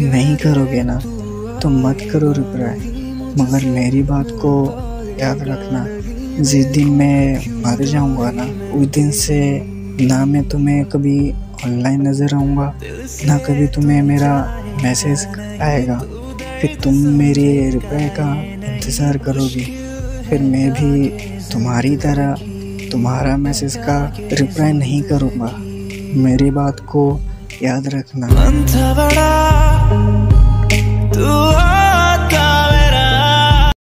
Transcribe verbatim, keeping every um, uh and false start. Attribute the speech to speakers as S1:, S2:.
S1: नहीं करोगे ना तो मत करो रिप्लाई, मगर मेरी बात को याद रखना। जिस दिन मैं मर जाऊंगा ना, उस दिन से ना मैं तुम्हें कभी ऑनलाइन नज़र आऊँगा, ना कभी तुम्हें मेरा मैसेज आएगा। फिर तुम मेरे रिप्लाई का इंतज़ार करोगी, फिर मैं भी तुम्हारी तरह तुम्हारा मैसेज का रिप्लाई नहीं करूँगा। मेरी बात को याद रखना।